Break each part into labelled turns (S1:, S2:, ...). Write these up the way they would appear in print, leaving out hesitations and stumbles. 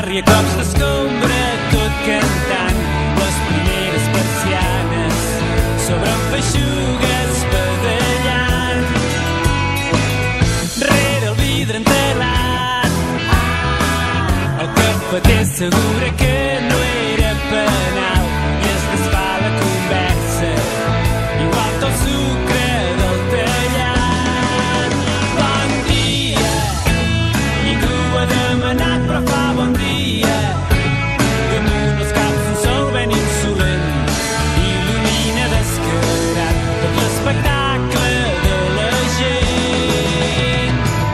S1: barri a cops d'escombra, tot cantant les primeres persianes sobre un feixugues badallant. Rere el vidre entelat el cafeter assegura que no era penal i es desfà la conversa igual que el sucre del tallat. Bon dia, ningú ha demanat però fa bon dia. Damunt els caps un sol ben insolent il·lumina descarat tot l'espectacle de la gent.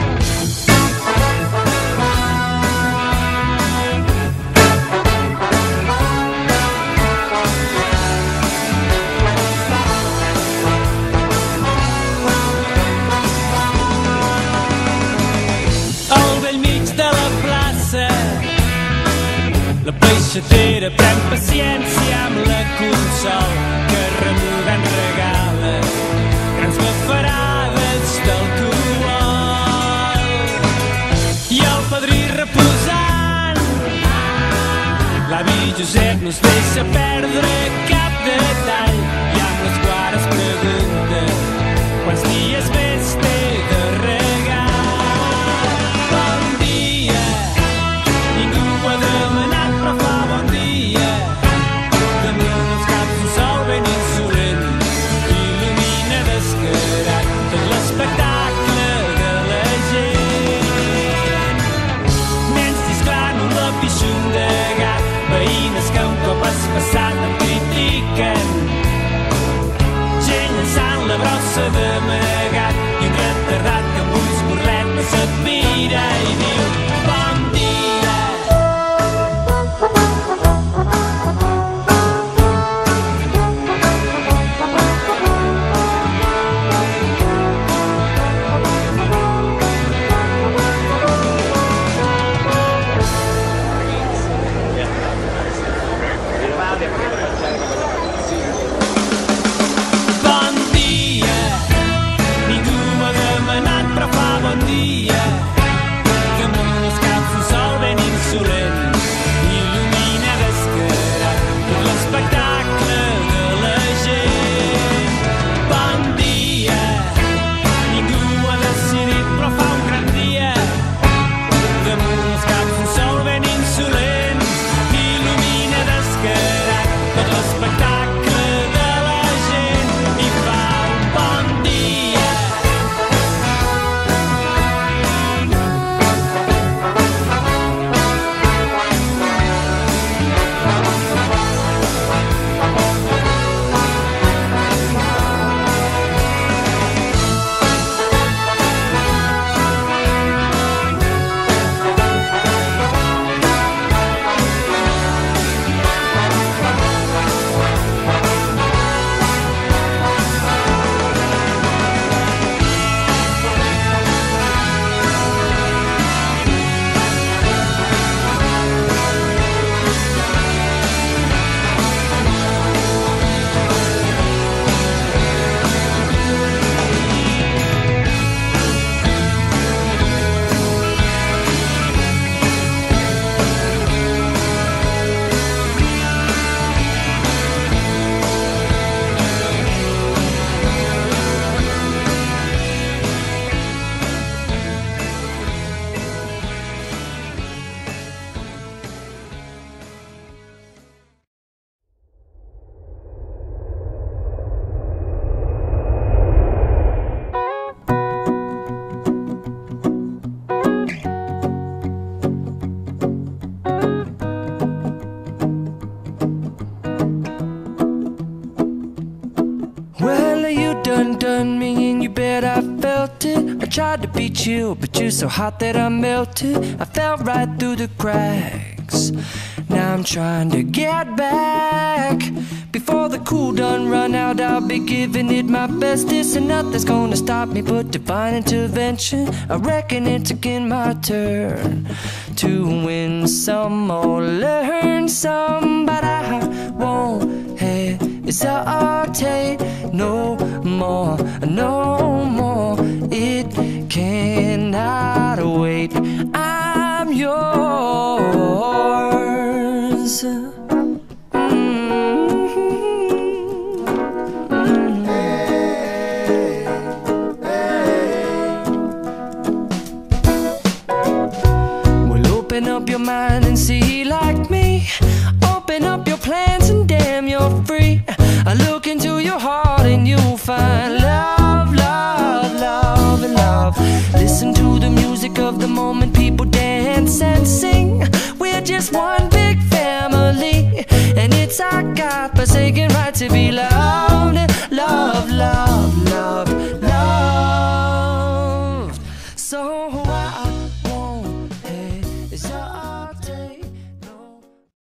S1: Al bell mig de la plaça la peixatera pren paciència amb la Consol, que remugant regala grans bafarades d'alcohol. I el padrí reposant, l'avi Josep no es deixa perdre cap detall, i amb les guares pregunta quants dies més té de regal. Bon dia, ningú ho ha demanat però fa bon dia. Damunt els caps un sol ben insolent il·lumina descarat tot l'espectacle de la gent. Nens xisclant un lapixum de gat, veïnes que un cop has passat em critiquen, gent llançant la brossa d'amagat i un retardat que amb ulls burletes et mira i diu bon dia. Bon dia, ningú m'ha demanat però fa bon dia. Damunt els caps un sol ben insolent il·lumina descarat tot l'espectacle de la gent. Bon dia, ningú ho ha decidit però fa un gran dia. Damunt els caps un sol ben insolent il·lumina descarat tot l'espectacle de la gent i fa un bon dia.
S2: Well, you done me and you bet I felt it. I tried to beat you, but you're so hot that I melted. I fell right through the cracks. Now I'm trying to get back. Before the cool done run out, I'll be giving it my bestest, and nothing's gonna stop me but divine intervention. I reckon it's again my turn to win some or learn some, but I won't hesitate no more, no more. It cannot wait. I'm yours. open up your mind and see like me. Open up your plans and damn, you're free. I look into your heart and you'll find love, love, love, and love. Listen to the music of the moment, people dance and sing. We're just one big family, and it's our God-forsaken right to be loved.